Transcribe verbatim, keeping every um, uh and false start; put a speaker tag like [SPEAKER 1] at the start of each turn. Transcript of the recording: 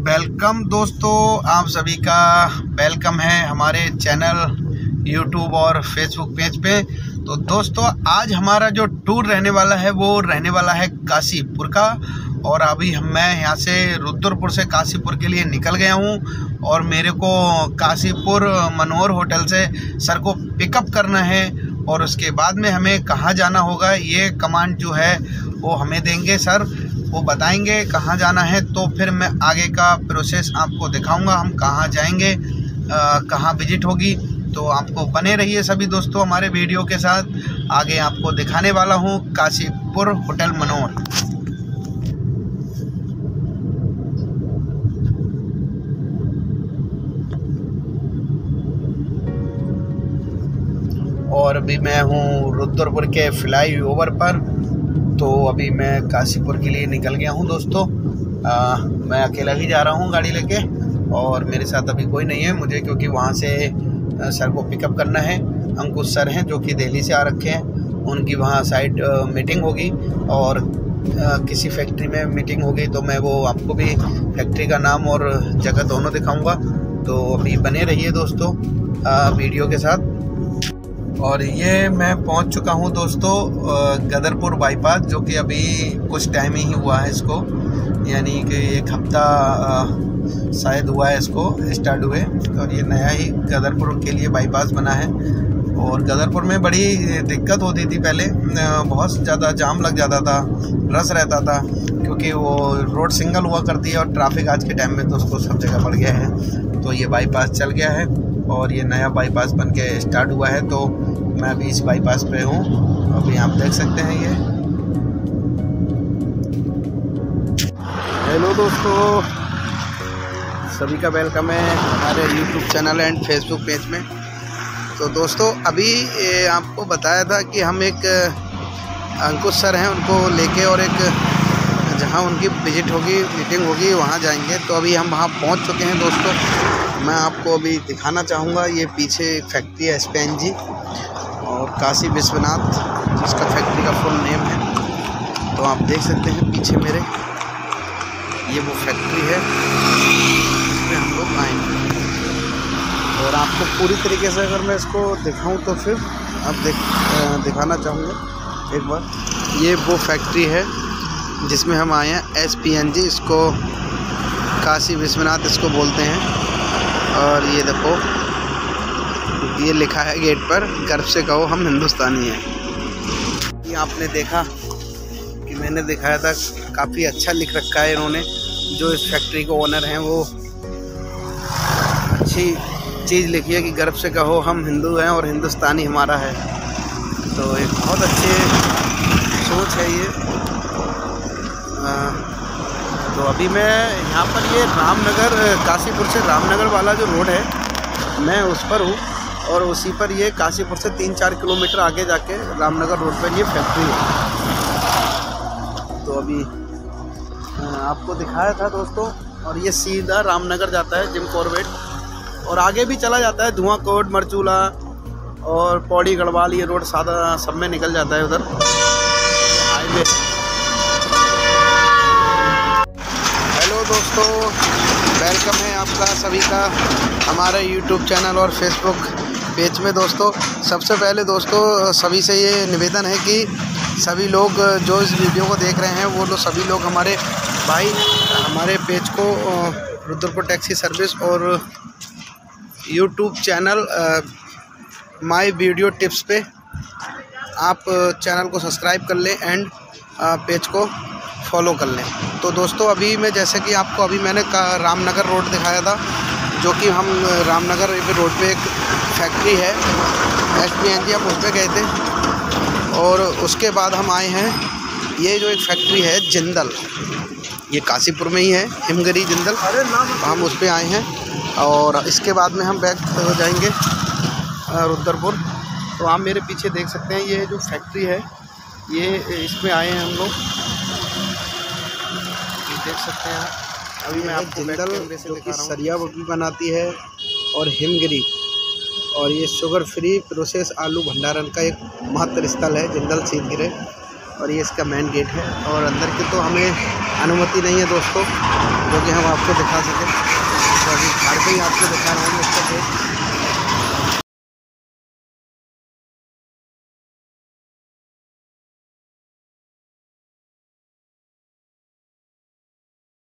[SPEAKER 1] Welcome दोस्तों, आप सभी का वेलकम है हमारे चैनल यूट्यूब और फेसबुक पेज पे। तो दोस्तों आज हमारा जो टूर रहने वाला है वो रहने वाला है काशीपुर का। और अभी मैं यहाँ से रुद्रपुर से काशीपुर के लिए निकल गया हूँ और मेरे को काशीपुर मनोहर होटल से सर को पिकअप करना है और उसके बाद में हमें कहाँ जाना होगा ये कमांड जो है वो हमें देंगे सर, वो बताएंगे कहाँ जाना है। तो फिर मैं आगे का प्रोसेस आपको दिखाऊंगा, हम कहाँ जाएंगे, आ, कहाँ विजिट होगी। तो आपको बने रहिए सभी दोस्तों हमारे वीडियो के साथ। आगे आपको दिखाने वाला हूँ काशीपुर होटल मनोहर। और अभी मैं हूँ रुद्रपुर के फ्लाई ओवर पर। तो अभी मैं काशीपुर के लिए निकल गया हूँ दोस्तों। आ, मैं अकेला ही जा रहा हूँ गाड़ी लेके और मेरे साथ अभी कोई नहीं है मुझे, क्योंकि वहाँ से सर को पिकअप करना है। अंकुश सर हैं जो कि दिल्ली से आ रखे हैं, उनकी वहाँ साइड मीटिंग होगी और आ, किसी फैक्ट्री में मीटिंग होगी। तो मैं वो आपको भी फैक्ट्री का नाम और जगह दोनों दिखाऊँगा। तो अभी बने रहिए दोस्तों आ, वीडियो के साथ। और ये मैं पहुंच चुका हूं दोस्तों गदरपुर बाईपास, जो कि अभी कुछ टाइम ही हुआ है इसको, यानी कि एक हफ्ता शायद हुआ है इसको स्टार्ट हुए। और ये नया ही गदरपुर के लिए बाईपास बना है। और गदरपुर में बड़ी दिक्कत होती थी पहले, बहुत ज़्यादा जाम लग जाता था, रश रहता था, क्योंकि वो रोड सिंगल हुआ करती है और ट्रैफिक आज के टाइम में तो उसको सब जगह बढ़ गया है। तो ये बाईपास चल गया है और ये नया बाईपास बन के स्टार्ट हुआ है। तो मैं अभी इस बाईपास पे हूँ, अभी आप देख सकते हैं ये। हेलो दोस्तों, सभी का वेलकम है हमारे YouTube channel and Facebook page में। तो दोस्तों अभी आपको बताया था कि हम एक अंकुश सर हैं उनको लेके और एक जहाँ उनकी विजिट होगी, मीटिंग होगी, वहाँ जाएंगे। तो अभी हम वहाँ पहुँच चुके हैं दोस्तों। मैं आपको अभी दिखाना चाहूँगा, ये पीछे फैक्ट्री है स्पेन जी और काशी विश्वनाथ, जिसका फैक्ट्री का फुल नेम है। तो आप देख सकते हैं पीछे मेरे, ये वो फैक्ट्री है जिसमें हम लोग आएंगे। और आपको पूरी तरीके से अगर मैं इसको दिखाऊं तो फिर आप देख दिखाना चाहूँगा एक बार। ये वो फैक्ट्री है जिसमें हम आए हैं, एस पी एन जी, इसको काशी विश्वनाथ इसको बोलते हैं। और ये देखो ये लिखा है गेट पर, गर्व से कहो हम हिंदुस्तानी हैं। ये आपने देखा कि मैंने दिखाया था, काफ़ी अच्छा लिख रखा है इन्होंने। जो इस फैक्ट्री को ओनर हैं वो अच्छी चीज़ लिखी है कि गर्व से कहो हम हिंदू हैं और हिंदुस्तानी हमारा है। तो एक बहुत अच्छी सोच है ये। आ, तो अभी मैं यहाँ पर, ये रामनगर, काशीपुर से रामनगर वाला जो रोड है मैं उस पर हूँ। और उसी पर ये काशीपुर से तीन चार किलोमीटर आगे जाके रामनगर रोड पर ये फैक्ट्री है। तो अभी आपको दिखाया था दोस्तों। और ये सीधा रामनगर जाता है, जिम कॉर्बेट, और आगे भी चला जाता है धुआं कोट, मरचूला और पौड़ी गढ़वाल, ये रोड सादा सब में निकल जाता है उधर हाईवे। हेलो दोस्तों, वेलकम है आपका सभी का हमारे यूट्यूब चैनल और फेसबुक पेज में। दोस्तों सबसे पहले दोस्तों सभी से ये निवेदन है कि सभी लोग जो इस वीडियो को देख रहे हैं वो लोग सभी लोग हमारे भाई हमारे पेज को रुद्रपुर टैक्सी सर्विस और YouTube channel my video tips पे आप चैनल को सब्सक्राइब कर लें एंड पेज को फॉलो कर लें। तो दोस्तों अभी मैं, जैसे कि आपको अभी मैंने रामनगर रोड दिखाया था, जो कि हम रामनगर रोड पे एक फैक्ट्री है एस पी एन जी, हम उस पर गए थे। और उसके बाद हम आए हैं, ये जो एक फैक्ट्री है जिंदल, ये काशीपुर में ही है, हिमगिरी जिंदल, हम उस पर आए हैं। और इसके बाद में हम बैक हो जाएंगे रुद्रपुर। तो आप मेरे पीछे देख सकते हैं ये जो फैक्ट्री है, ये इसमें आए हैं हम लोग, देख सकते हैं। अभी मैं आपको जिंदल जो कि सरिया भी बनाती है, और हिमगिरी, और ये शुगर फ्री प्रोसेस आलू भंडारण का एक महत्व स्थल है जिंदल सीधगिरी। और ये इसका मेन गेट है। और अंदर की तो हमें अनुमति नहीं है दोस्तों, जो कि हम आपको दिखा सकें। तो अभी बाहर पे ही आपको दिखा रहे हैं इसका